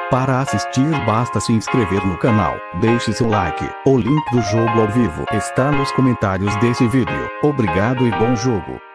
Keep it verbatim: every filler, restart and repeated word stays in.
Para assistir basta se inscrever no canal, deixe seu like. O link do jogo ao vivo está nos comentários desse vídeo. Obrigado e bom jogo.